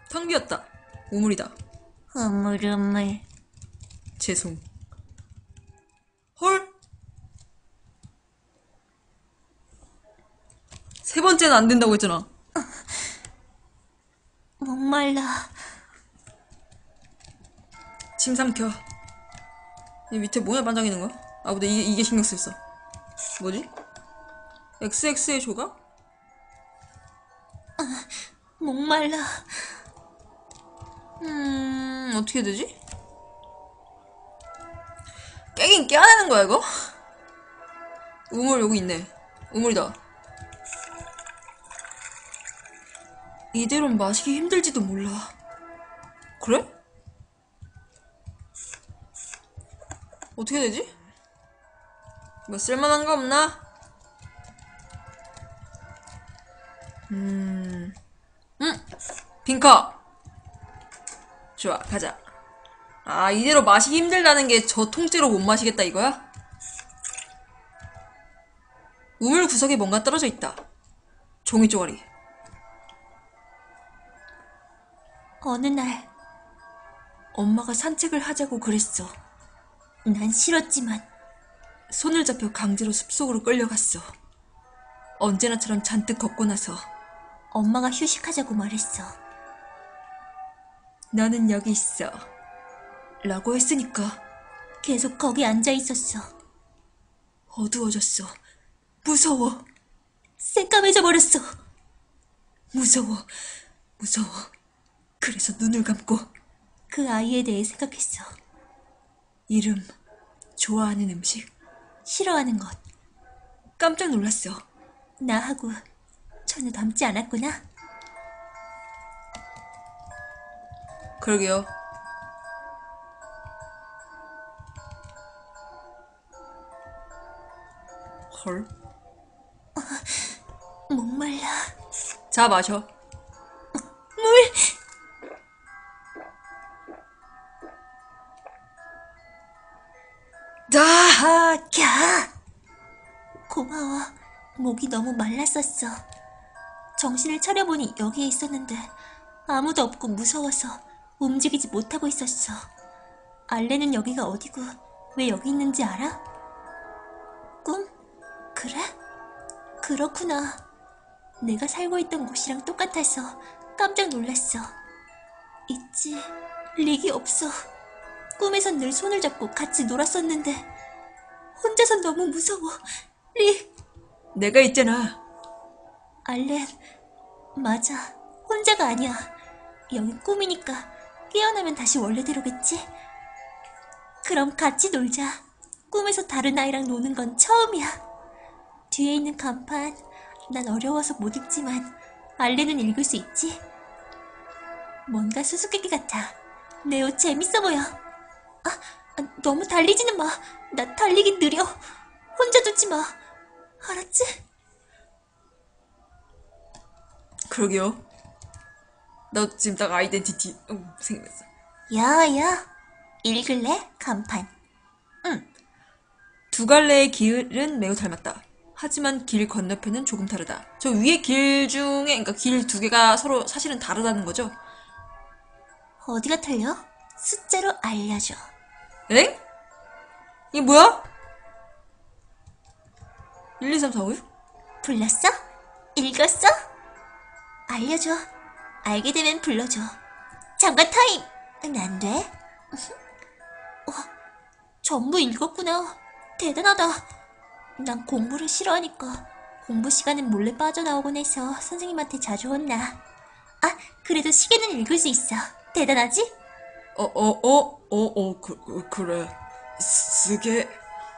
텅비었다. 우물이다. 우물우물. 죄송. 헐? 세 번째는 안 된다고 했잖아. 목말라. 침 삼켜. 이 밑에 뭐야 반짝이는 거야? 아, 근데 이게 신경 쓰였어. 뭐지? XX의 조각? 목말라. 어떻게 되지? 깨긴 깨야 되는 거야, 이거? 우물 여기 있네. 우물이다. 이대로는 마시기 힘들지도 몰라. 그래? 어떻게 되지? 뭐 쓸만한 거 없나? 빈카! 좋아, 가자. 아, 이대로 마시기 힘들다는 게 저 통째로 못 마시겠다 이거야? 우물 구석에 뭔가 떨어져 있다. 종이 쪼가리. 어느 날 엄마가 산책을 하자고 그랬어. 난 싫었지만 손을 잡혀 강제로 숲속으로 끌려갔어. 언제나처럼 잔뜩 걷고 나서 엄마가 휴식하자고 말했어. 너는 여기 있어 라고 했으니까 계속 거기 앉아 있었어. 어두워졌어. 무서워. 새까매져 버렸어. 무서워. 무서워. 그래서 눈을 감고 그 아이에 대해 생각했어. 이름, 좋아하는 음식, 싫어하는 것. 깜짝 놀랐어. 나하고 전혀 닮지 않았구나. 그러게요. 헐. 목말라. 자, 마셔. 물! 자! 야! 고마워. 목이 너무 말랐었어. 정신을 차려보니 여기에 있었는데 아무도 없고 무서워서 움직이지 못하고 있었어. 알레는 여기가 어디고 왜 여기 있는지 알아? 꿈? 그래? 그렇구나. 내가 살고 있던 곳이랑 똑같아서 깜짝 놀랐어. 있지, 릭이 없어. 꿈에선 늘 손을 잡고 같이 놀았었는데 혼자선 너무 무서워. 릭! 내가 있잖아. 알렌, 맞아. 혼자가 아니야. 여긴 꿈이니까 깨어나면 다시 원래대로겠지? 그럼 같이 놀자. 꿈에서 다른 아이랑 노는 건 처음이야. 뒤에 있는 간판, 난 어려워서 못 읽지만 알렌은 읽을 수 있지? 뭔가 수수께끼 같아. 내 옷 재밌어 보여. 너무 달리지는 마. 나 달리기 느려. 혼자 두지 마. 알았지? 그러게요. 너 지금 딱 아이덴티티 생겼어. 야야, 읽을래? 간판. 두 갈래의 길은 매우 닮았다. 하지만 길 건너편은 조금 다르다. 저 위에 길 중에, 그러니까 길 두 개가 서로 사실은 다르다는 거죠? 어디가 틀려? 숫자로 알려줘. 엥? 이게 뭐야? 1, 2, 3, 4, 5, 6? 불렀어? 읽었어? 알려줘. 알게 되면 불러줘. 잠깐 타임! 안 돼? 전부 읽었구나. 대단하다. 난 공부를 싫어하니까 공부 시간은 몰래 빠져나오곤 해서 선생님한테 자주 혼나. 그래도 시계는 읽을 수 있어. 대단하지? 그래. 쓰게.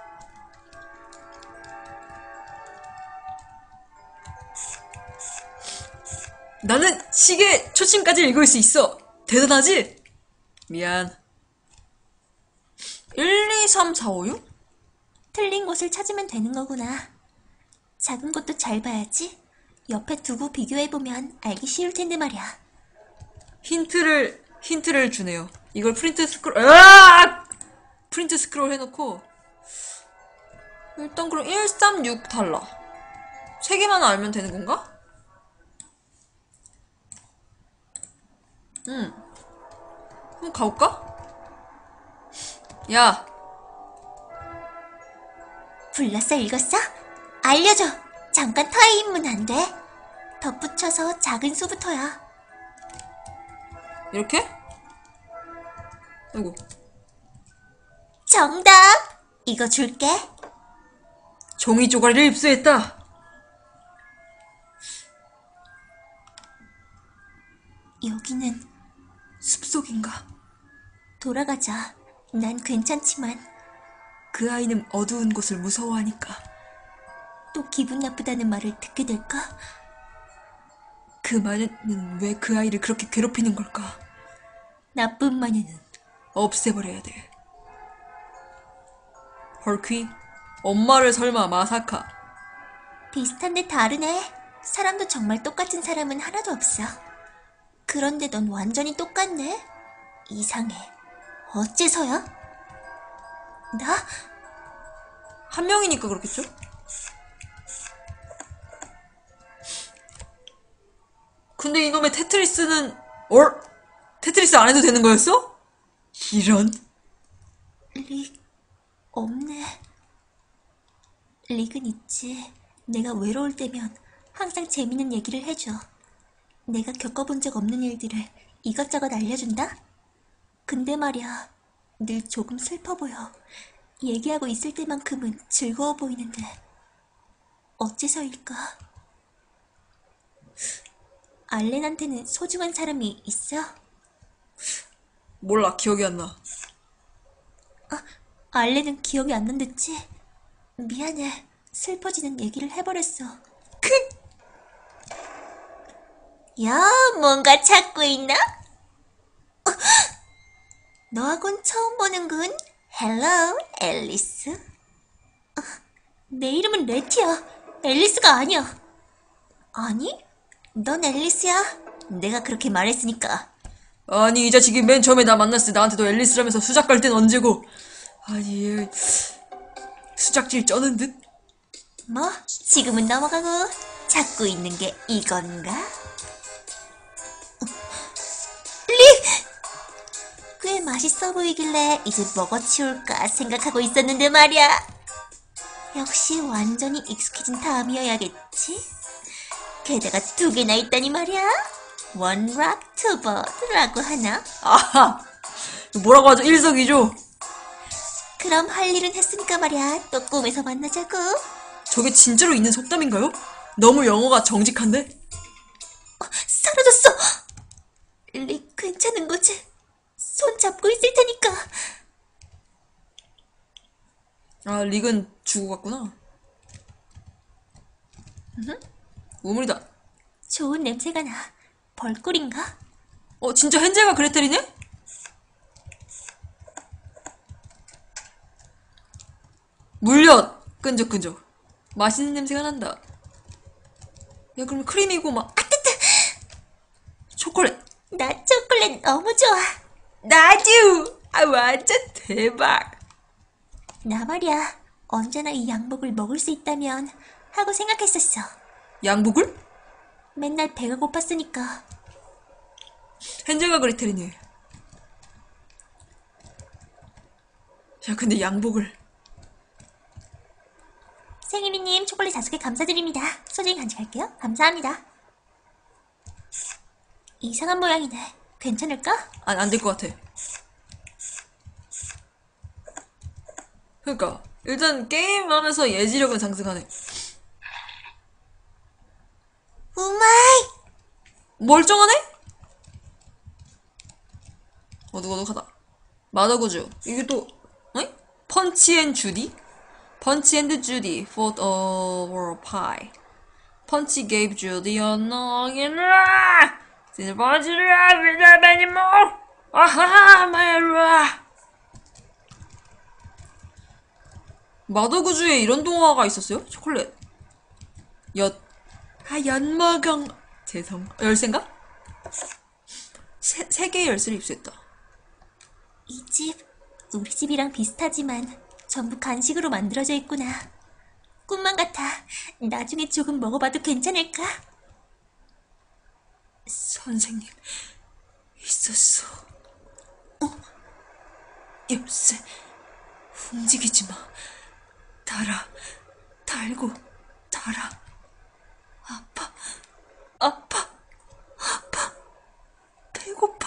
나는 시계 초침까지 읽을 수 있어. 대단하지? 미안. 1, 2, 3, 4, 5, 6? 틀린 곳을 찾으면 되는 거구나. 작은 것도 잘 봐야지. 옆에 두고 비교해보면 알기 쉬울 텐데 말이야. 힌트를 주네요. 이걸 프린트 스크롤 해놓고 일단 그럼 1, 3, 6 달라. 3개만 알면 되는 건가? 응. 한번 가볼까? 야, 불렀어, 읽었어? 알려줘. 잠깐 타임은 안 돼. 덧붙여서 작은 수부터야. 이렇게? 아이고. 정답! 이거 줄게. 종이 쪼가리를 입수했다. 여기는 숲속인가? 돌아가자. 난 괜찮지만 그 아이는 어두운 곳을 무서워하니까. 또 기분 나쁘다는 말을 듣게 될까? 그 마녀는 왜 그 아이를 그렇게 괴롭히는 걸까? 나쁜 마녀는 없애버려야 돼. 헐퀴? 엄마를 설마 마사카? 비슷한데 다르네. 사람도 정말 똑같은 사람은 하나도 없어. 그런데 넌 완전히 똑같네. 이상해. 어째서야? 나? 한 명이니까 그렇겠죠? 근데 이놈의 테트리스는 테트리스 안 해도 되는 거였어? 이런. 릭 없네. 릭은 있지. 내가 외로울 때면 항상 재밌는 얘기를 해줘. 내가 겪어본 적 없는 일들을 이것저것 알려준다? 근데 말이야, 늘 조금 슬퍼 보여. 얘기하고 있을 때만큼은 즐거워 보이는데 어째서일까? 알렌한테는 소중한 사람이 있어? 몰라, 기억이 안 나. 알렌은 기억이 안 난댔지? 미안해. 슬퍼지는 얘기를 해버렸어. 야, 뭔가 찾고 있나? 너하곤 처음 보는군. 헬로, 앨리스. 내 이름은 레티야. 앨리스가 아니야. 아니? 넌 앨리스야. 내가 그렇게 말했으니까. 아니, 이 자식이 맨 처음에 나 만났을 때 나한테도 앨리스라면서 수작 갈 땐 언제고. 아니, 얘 수작질 쩌는 듯? 뭐, 지금은 넘어가고 찾고 있는 게 이건가? 릭! 꽤 맛있어 보이길래 이제 먹어치울까 생각하고 있었는데 말이야. 역시 완전히 익숙해진 다음이어야겠지? 게다가 2개나 있다니 말이야. One rock, two boat라고 하나? 아하! 뭐라고 하죠? 일석이조. 그럼 할 일은 했으니까 말이야. 또 꿈에서 만나자고. 저게 진짜로 있는 속담인가요? 너무 영어가 정직한데? 사라졌어! 릭 괜찮은 거지? 손 잡고 있을 테니까. 아, 릭은 죽어갔구나. 우물이다. 좋은 냄새가 나. 벌꿀인가? 진짜 헨젤과 그레텔이네? 물엿! 끈적끈적. 맛있는 냄새가 난다. 야, 그럼 크림이고 막 초콜릿. 나 초콜릿 너무 좋아. 나도! 아, 완전 대박. 나 말이야. 언제나 이 양복을 먹을 수 있다면 하고 생각했었어. 양복을? 맨날 배가 고팠으니까. 헨젤과 그레텔이네. 야, 근데 양복을. 생일이님 초콜릿 5개 감사드립니다. 소중히 간직할게요. 감사합니다. 이상한 모양이네. 괜찮을까? 안 될 것 같아. 그러니까 일단 게임하면서 예지력은 상승하네. 우마이! 멀쩡하네? 어둑어둑하다. 마더구주. 이게 또 펀치 앤 주디? 펀치 앤드 주디 fought over a pie. 펀치 gave Judy a noggin. Since 펀치를 have anymore. 아하, 마이루아. 마더구주에 이런 동화가 있었어요? 초콜릿. 연마경. 재성. 열쇠인가? 세 개의 열쇠를 입수했다. 이 집, 우리 집이랑 비슷하지만 전부 간식으로 만들어져 있구나. 꿈만 같아. 나중에 조금 먹어봐도 괜찮을까? 선생님, 이 있었어. 열쇠. 움직이지 마. 달아. 달고 달아. 아파. 아파. 아파. 배고파.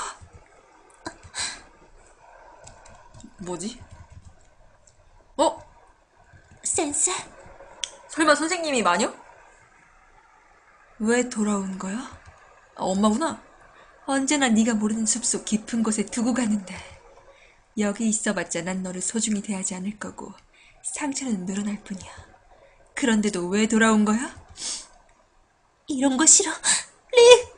뭐지? 센세? 설마 선생님이 마녀? 왜 돌아온 거야? 엄마구나. 언제나 네가 모르는 숲속 깊은 곳에 두고 가는데 여기 있어봤자 난 너를 소중히 대하지 않을 거고 상처는 늘어날 뿐이야. 그런데도 왜 돌아온 거야? 이런 거 싫어. 릭!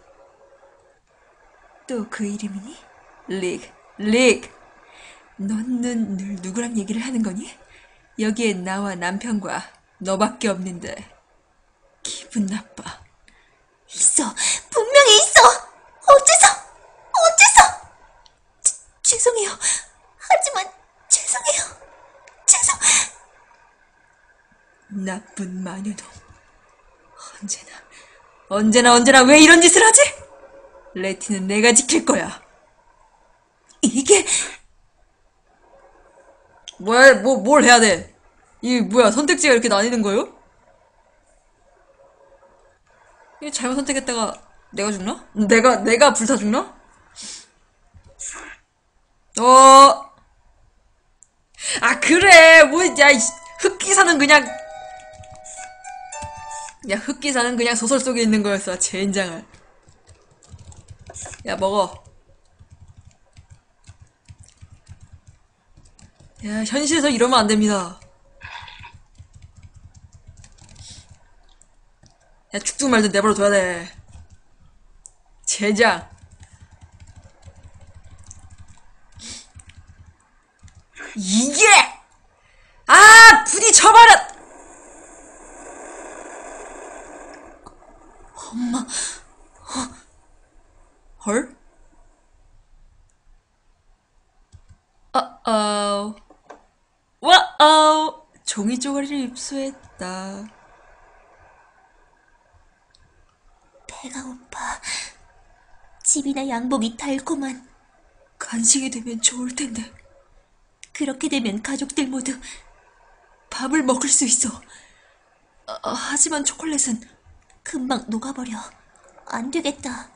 또 그 이름이니? 릭. 넌 늘 누구랑 얘기를 하는 거니? 여기엔 나와 남편과 너밖에 없는데 기분 나빠. 있어. 분명히 있어. 어째서? 죄송해요. 하지만 죄송해요. 나쁜 마녀도 언제나 왜 이런 짓을 하지? 레티는 내가 지킬 거야. 이게 뭘 해야 돼? 이 뭐야, 선택지가 이렇게 나뉘는 거예요? 이거 잘못 선택했다가 내가 죽나? 내가 불타 죽나? 그래. 흑기사는 그냥 소설 속에 있는 거였어. 젠장을. 야, 먹어. 야, 현실에서 이러면 안 됩니다. 야, 죽든 말든 내버려 둬야 돼. 젠장. 이게! 부딪혀버렸! 엄마. 헐? 와우! 종이 쪼가리를 입수했다. 배가 고파. 집이나 양복이 달콤한. 간식이 되면 좋을 텐데. 그렇게 되면 가족들 모두 밥을 먹을 수 있어. 하지만 초콜릿은 금방 녹아버려. 안 되겠다.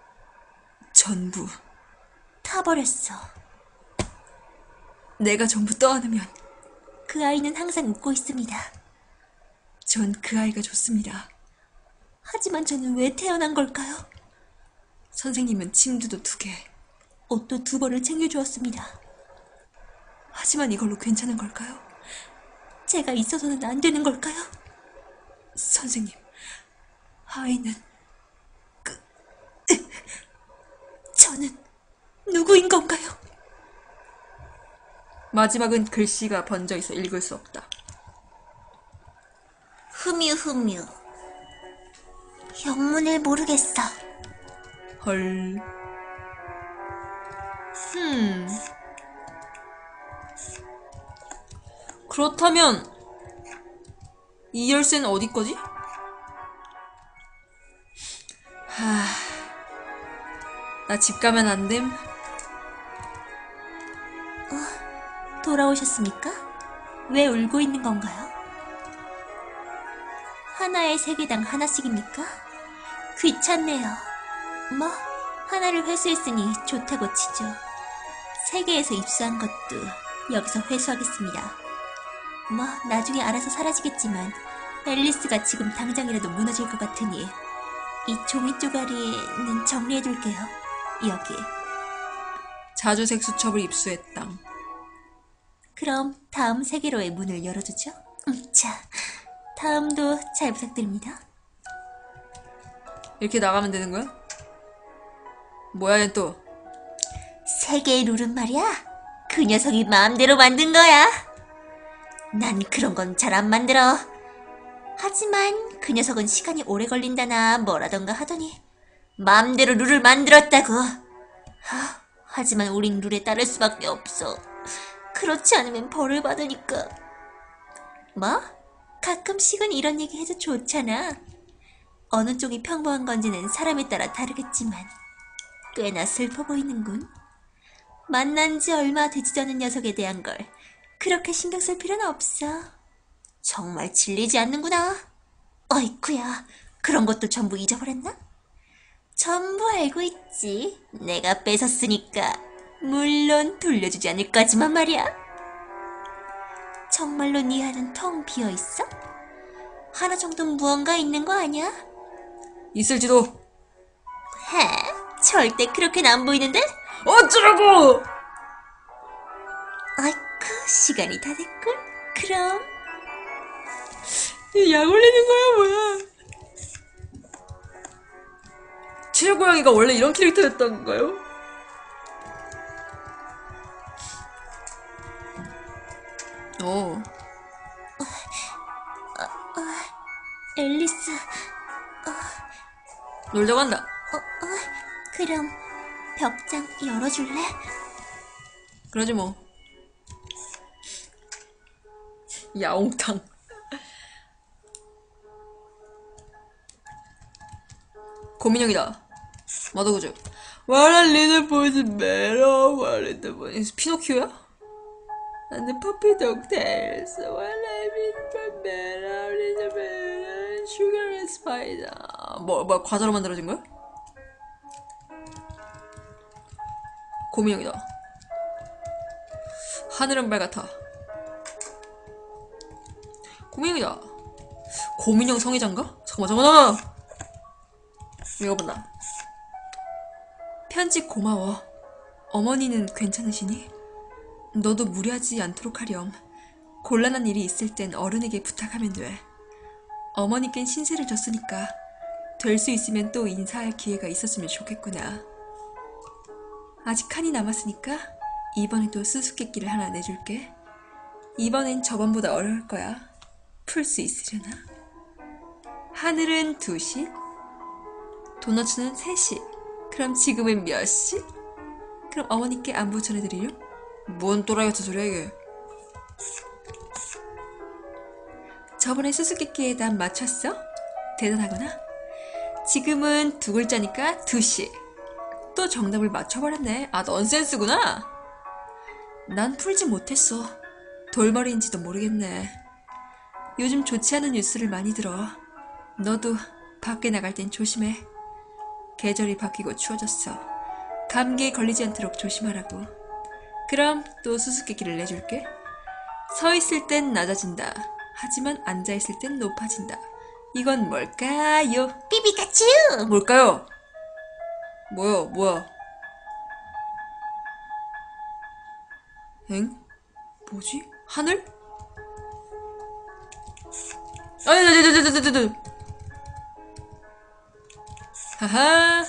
전부 타버렸어. 내가 전부 떠안으면 그 아이는 항상 웃고 있습니다. 전 그 아이가 좋습니다. 하지만 저는 왜 태어난 걸까요? 선생님은 침두도 2개, 옷도 2벌을 챙겨주었습니다. 하지만 이걸로 괜찮은 걸까요? 제가 있어서는 안 되는 걸까요? 선생님, 아이는 저는 누구인 건가요? 마지막은 글씨가 번져있어 읽을 수 없다. 흠유. 영문을 모르겠어. 헐. 그렇다면 이 열쇠는 어디 거지? 나 집 가면 안 됨? 돌아오셨습니까? 왜 울고 있는 건가요? 하나에 3개당 하나씩입니까? 귀찮네요. 뭐 하나를 회수했으니 좋다고 치죠. 3개에서 입수한 것도 여기서 회수하겠습니다. 뭐 나중에 알아서 사라지겠지만 앨리스가 지금 당장이라도 무너질 것 같으니 이 종이 쪼가리는 정리해둘게요. 여기. 자주색 수첩을 입수했다. 그럼 다음 세계로의 문을 열어주죠. 자, 다음도 잘 부탁드립니다. 이렇게 나가면 되는 거야? 뭐야, 얘 또? 세계의 룰은 말이야, 그 녀석이 마음대로 만든 거야. 난 그런 건 잘 안 만들어. 하지만 그 녀석은 시간이 오래 걸린다나 뭐라던가 하더니 마음대로 룰을 만들었다고. 하지만 우린 룰에 따를 수밖에 없어. 그렇지 않으면 벌을 받으니까. 뭐? 가끔씩은 이런 얘기 해도 좋잖아. 어느 쪽이 평범한 건지는 사람에 따라 다르겠지만 꽤나 슬퍼 보이는군. 만난 지 얼마 되지도 않은 녀석에 대한 걸 그렇게 신경 쓸 필요는 없어. 정말 질리지 않는구나. 어이쿠야, 그런 것도 전부 잊어버렸나? 전부 알고 있지. 내가 뺏었으니까. 물론 돌려주지 않을 거지만 말이야. 정말로 네 안은 텅 비어있어? 하나 정도는 무언가 있는 거 아니야? 있을지도. 헤? 절대 그렇게는 안 보이는데? 어쩌라고! 아이쿠, 시간이 다 됐군. 그럼 약 올리는 거야, 뭐야? 칠고양이가 원래 이런 캐릭터였던 건가요? 어. 앨리스, 놀자고 한다. 그럼 벽장 열어줄래? 그러지 뭐. 야옹탕. 고민형이다. 마더구즈. What a little boy's matter. What a little boy. 피노키오야? 나는 퍼피독 테일스. What a little matter. Little matter. Sugar and spider. 뭐야, 과자로 만들어진 거야? 고민형이다. 하늘은 빨갛다. 고민형이다. 고민형 성애자인가? 잠깐만. 읽어본다. 편지 고마워. 어머니는 괜찮으시니? 너도 무리하지 않도록 하렴. 곤란한 일이 있을 땐 어른에게 부탁하면 돼. 어머니께는 신세를 졌으니까 될 수 있으면 또 인사할 기회가 있었으면 좋겠구나. 아직 한이 남았으니까 이번에도 수수께끼를 하나 내줄게. 이번엔 저번보다 어려울 거야. 풀 수 있으려나? 하늘은 2시, 도너츠는 3시. 그럼 지금은 몇 시? 그럼 어머니께 안부 전해드리렴? 뭔 또라이 같은 소리야 이게. 저번에 수수께끼에 난 맞췄어? 대단하구나. 지금은 2글자니까 2시. 또 정답을 맞춰버렸네. 아, 넌센스구나. 난 풀지 못했어. 돌머리인지도 모르겠네. 요즘 좋지 않은 뉴스를 많이 들어. 너도 밖에 나갈 땐 조심해. 계절이 바뀌고 추워졌어. 감기에 걸리지 않도록 조심하라고. 그럼 또 수수께끼를 내줄게. 서 있을 땐 낮아진다. 하지만 앉아 있을 땐 높아진다. 이건 뭘까요? 삐삐카츄! 뭘까요? 뭐야? 엥? 뭐지? 하늘? 아니, 하하.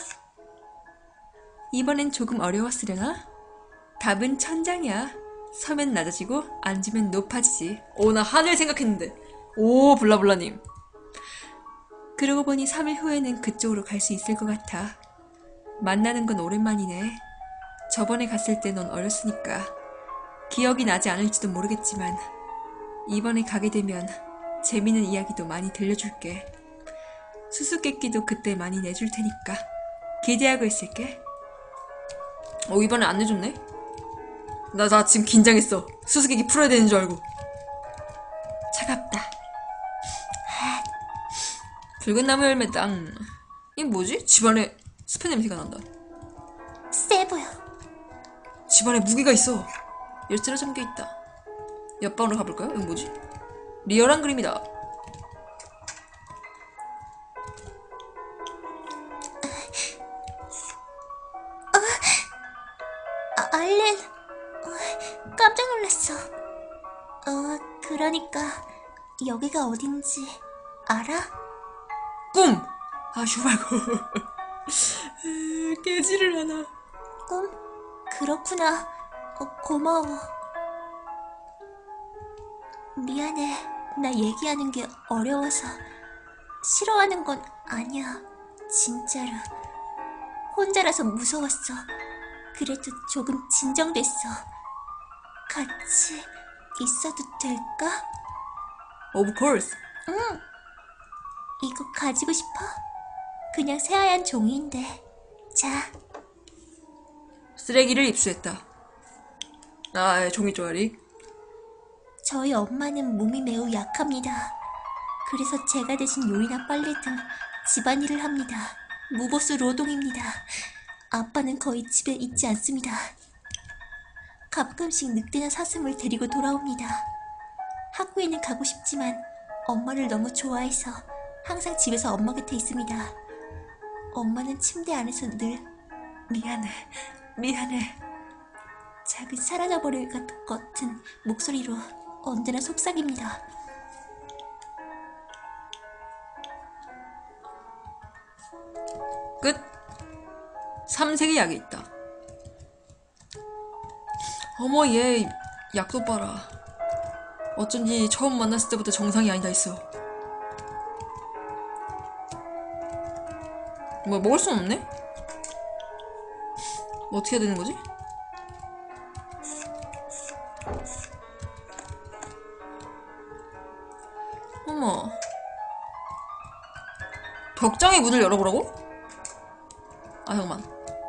이번엔 조금 어려웠으려나? 답은 천장이야. 서면 낮아지고 앉으면 높아지지. 오, 나 하늘 생각했는데. 오, 블라블라님. 그러고 보니 3일 후에는 그쪽으로 갈 수 있을 것 같아. 만나는 건 오랜만이네. 저번에 갔을 때 넌 어렸으니까 기억이 나지 않을지도 모르겠지만 이번에 가게 되면 재미있는 이야기도 많이 들려줄게. 수수께끼도 그때 많이 내줄 테니까 기대하고 있을게. 이번에 안 내줬네? 나 지금 긴장했어. 수수께끼 풀어야 되는 줄 알고. 차갑다. 붉은 나무 열매 땅. 이게 뭐지? 집안에 스팸 냄새가 난다. 세 보여. 집안에 무기가 있어. 열쇠로 잠겨있다. 옆방으로 가볼까요? 이건 뭐지? 리얼한 그림이다. 알렌, 깜짝 놀랐어. 그러니까 여기가 어딘지 알아? 꿈! 아, 슈발고. 깨지를 않아. 꿈? 그렇구나. 고마워. 미안해. 나 얘기하는 게 어려워서. 싫어하는 건 아니야. 진짜로. 혼자라서 무서웠어. 그래도 조금 진정됐어. 같이 있어도 될까? Of course. 응. 이거 가지고 싶어? 그냥 새하얀 종이인데. 자. 쓰레기를 입수했다. 아, 종이 쪼가리. 저희 엄마는 몸이 매우 약합니다. 그래서 제가 대신 요리나 빨래 등 집안일을 합니다. 무보수 노동입니다. 아빠는 거의 집에 있지 않습니다. 가끔씩 늑대나 사슴을 데리고 돌아옵니다. 학교에는 가고 싶지만 엄마를 너무 좋아해서 항상 집에서 엄마 곁에 있습니다. 엄마는 침대 안에서 늘 미안해. 미안해. 작은 사라져버릴 것 같은 목소리로 언제나 속삭입니다. 끝. 3색의 약이 있다. 어머, 얘 약도 봐라. 어쩐지 처음 만났을 때부터 정상이 아니다 했어. 뭐 먹을 순 없네? 뭐 어떻게 해야 되는 거지? 어머. 벽장의 문을 열어보라고? 아, 잠깐만.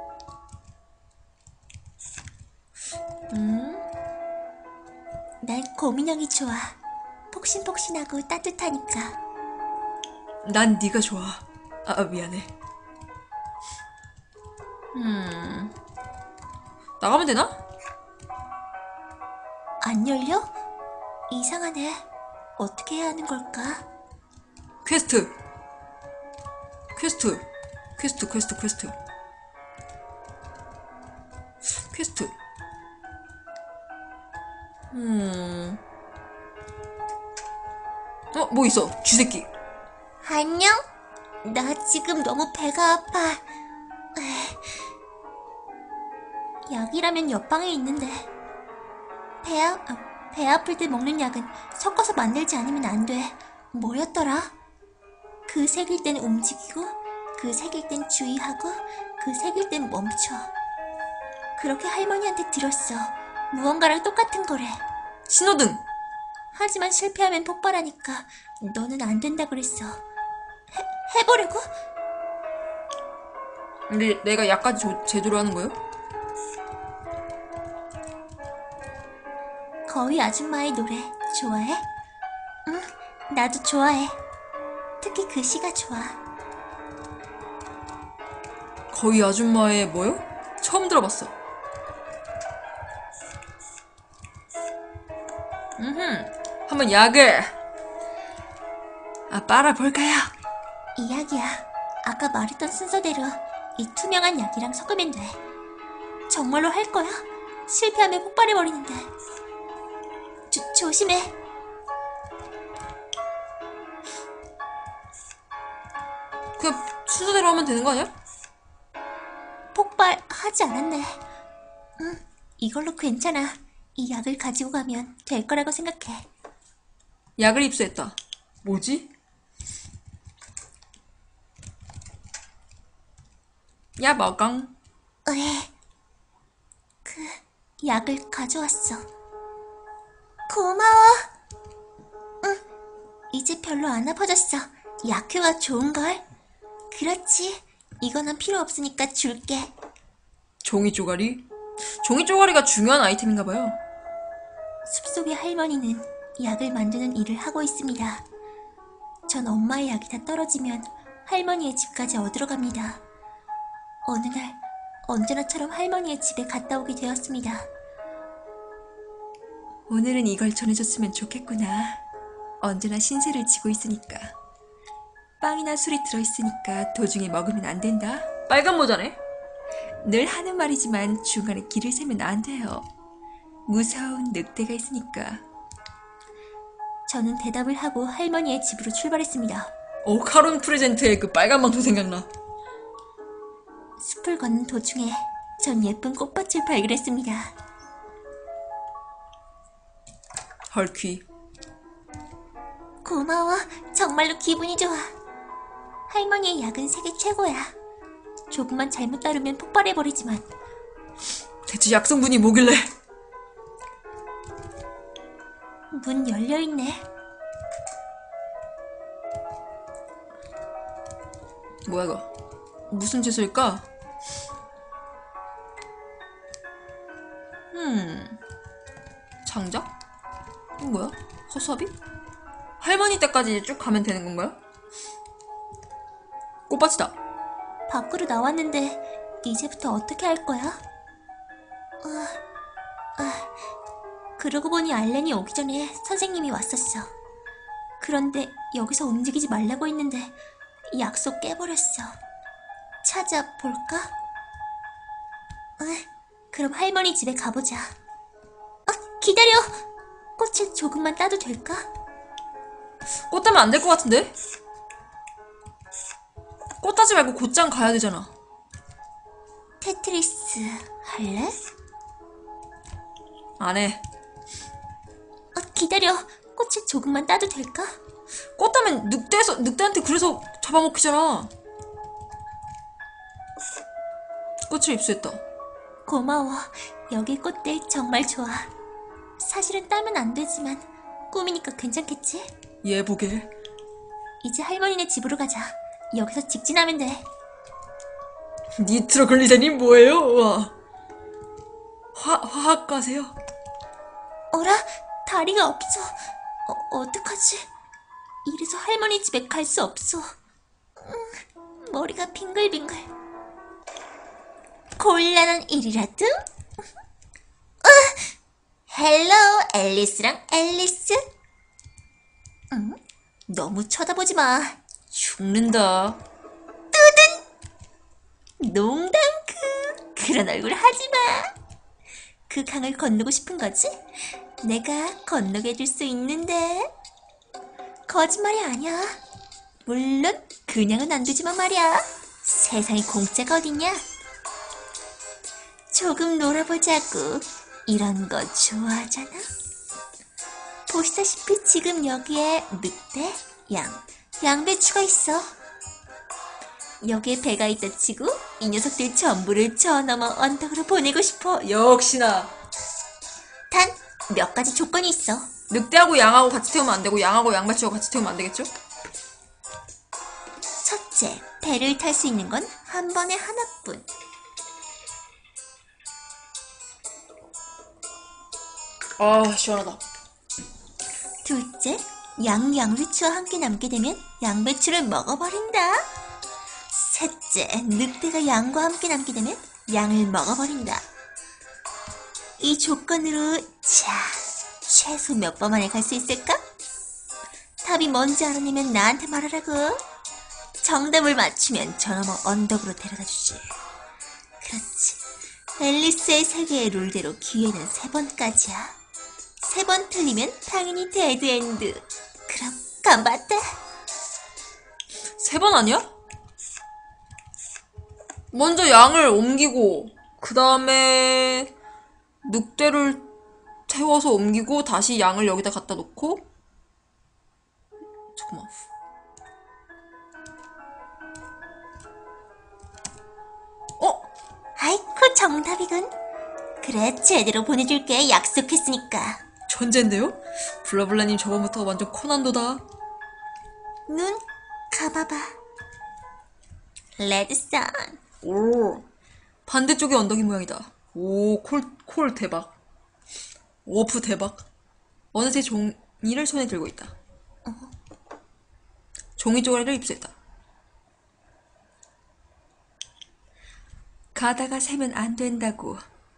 난 고민형이 좋아. 폭신폭신하고 따뜻하니까. 난 네가 좋아. 아, 미안해. 나가면 되나? 안 열려? 이상하네. 어떻게 해야 하는 걸까? 퀘스트. 퀘스트. 퀘스트, 퀘스트, 퀘스트. 퀘스트. 뭐 있어? 쥐새끼. 안녕? 나 지금 너무 배가 아파. 약이라면 옆방에 있는데. 배 아플 때 먹는 약은 섞어서 만들지 않으면 안 돼. 뭐였더라? 그 색일 땐 움직이고, 그 색일 땐 주의하고, 그 색일 땐 멈춰. 그렇게 할머니한테 들었어. 무언가랑 똑같은 거래. 신호등. 하지만 실패하면 폭발하니까 너는 안 된다 그랬어. 해보려고? 근데 내가 약까지 제대로 하는 거예요? 거위 아줌마의 노래 좋아해? 응, 나도 좋아해. 특히 그 시가 좋아. 거의 아줌마의 뭐요? 처음 들어봤어. 한번 약을 빨아볼까요? 이야기야. 아까 말했던 순서대로 이 투명한 약이랑 섞으면 돼. 정말로 할 거야? 실패하면 폭발해버리는데. 조심해. 그냥 순서대로 하면 되는 거 아니야? 폭발하지 않았네. 응, 이걸로 괜찮아. 이 약을 가지고 가면 될 거라고 생각해. 약을 입수했다. 뭐지? 야, 먹강. 그 약을 가져왔어. 고마워. 응, 이제 별로 안 아파졌어. 약효가 좋은걸? 그렇지. 이거는 필요 없으니까 줄게. 종이 쪼가리? 종이 쪼가리가 중요한 아이템인가봐요. 숲속의 할머니는 약을 만드는 일을 하고 있습니다. 전 엄마의 약이 다 떨어지면 할머니의 집까지 얻으러 갑니다. 어느 날 언제나처럼 할머니의 집에 갔다 오게 되었습니다. 오늘은 이걸 전해줬으면 좋겠구나. 언제나 신세를 지고 있으니까. 빵이나 술이 들어있으니까 도중에 먹으면 안 된다. 빨간 모자네? 늘 하는 말이지만 중간에 길을 세면 안 돼요. 무서운 늑대가 있으니까. 저는 대답을 하고 할머니의 집으로 출발했습니다. 카론 프레젠트의 그 빨간 망토 생각나. 숲을 걷는 도중에 전 예쁜 꽃밭을 발견했습니다. 헐퀴. 고마워. 정말로 기분이 좋아. 할머니의 약은 세계 최고야. 조금만 잘못 다루면 폭발해버리지만. 대체 약성분이 뭐길래? 문 열려있네. 뭐야 이거? 무슨 짓일까? 장작? 이건 뭐야? 허수아비? 할머니 때까지 쭉 가면 되는 건가요? 꽃밭이다. 밖으로 나왔는데 이제부터 어떻게 할 거야? 그러고 보니 알렌이 오기 전에 선생님이 왔었어. 그런데 여기서 움직이지 말라고 했는데 약속 깨버렸어. 찾아볼까? 그럼 할머니 집에 가보자. 기다려! 꽃을 조금만 따도 될까? 꽃 따면 안 될 것 같은데? 꽃 따지 말고 곧장 가야 되잖아. 테트리스 할래? 안 해. 기다려. 꽃을 조금만 따도 될까? 꽃 따면 늑대한테 그래서 잡아먹히잖아. 꽃을 입수했다. 고마워. 여기 꽃들 정말 좋아. 사실은 따면 안 되지만 꿈이니까 괜찮겠지? 얘 보게. 이제 할머니네 집으로 가자. 여기서 직진하면 돼. 니트로 글리세린 뭐예요? 우와. 화학가세요? 어라? 다리가 없어. 어떡하지? 이래서 할머니 집에 갈 수 없어. 머리가 빙글빙글. 곤란한 일이라도? 헬로, 앨리스랑 앨리스? 너무 쳐다보지 마. 죽는다. 농담크. 그런 얼굴 하지 마. 그 강을 건너고 싶은 거지? 내가 건너게 해줄 수 있는데. 거짓말이 아니야. 물론 그냥은 안 되지만 말이야. 세상에 공짜가 어딨냐? 조금 놀아보자고. 이런 거 좋아하잖아? 보시다시피 지금 여기에 늑대, 양배추가 있어. 여기에 배가 있다 치고 이 녀석들 전부를 저 너머 언덕으로 보내고 싶어. 역시나. 단 몇 가지 조건이 있어. 늑대하고 양하고 같이 태우면 안 되고 양하고 양배추하고 같이 태우면 안 되겠죠? 첫째, 배를 탈 수 있는 건 한 번에 하나뿐. 아, 시원하다. 둘째, 양배추와 함께 남게 되면 양배추를 먹어버린다. 셋째, 늑대가 양과 함께 남게 되면 양을 먹어버린다. 이 조건으로 최소 몇 번 만에 갈 수 있을까? 답이 뭔지 알아내면 나한테 말하라고. 정답을 맞추면 저 너머 언덕으로 데려다주지. 그렇지. 앨리스의 세계의 룰대로 기회는 3번까지야. 3번 틀리면 당연히 데드엔드. 그럼 간봤다. 3번 아니야? 먼저 양을 옮기고 그 다음에 늑대를 태워서 옮기고 다시 양을 여기다 갖다 놓고. 잠깐만. 아이쿠 정답이군. 그래 제대로 보내줄게. 약속했으니까. 천재인데요? 블라블라님 저번부터 완전 코난도다. 눈 감아봐. 레드선. 오, 반대쪽이 언덕이 모양이다. 오, 콜 대박. 워프 대박. 어느새 종이를 손에 들고 있다. 종이 쪼가리를 입수했다. 가다가 세면 안 된다고.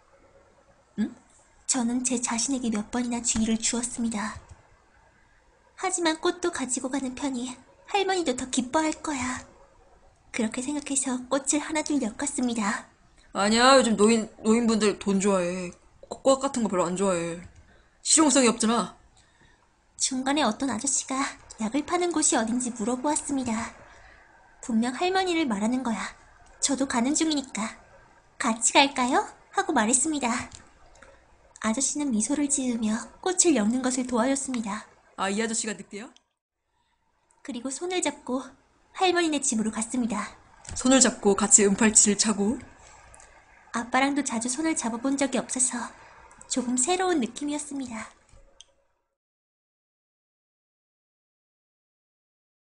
저는 제 자신에게 몇 번이나 주의를 주었습니다. 하지만 꽃도 가지고 가는 편이 할머니도 더 기뻐할 거야. 그렇게 생각해서 꽃을 하나둘 엮었습니다. 아니야, 요즘 노인분들 돈 좋아해. 꽃 같은 거 별로 안 좋아해. 실용성이 없잖아. 중간에 어떤 아저씨가 약을 파는 곳이 어딘지 물어보았습니다. 분명 할머니를 말하는 거야. 저도 가는 중이니까. 같이 갈까요? 하고 말했습니다. 아저씨는 미소를 지으며 꽃을 엮는 것을 도와줬습니다. 아, 이 아저씨가 늑대야? 그리고 손을 잡고 할머니네 집으로 갔습니다. 손을 잡고 같이 은팔찌를 차고. 아빠랑도 자주 손을 잡아본 적이 없어서 조금 새로운 느낌이었습니다.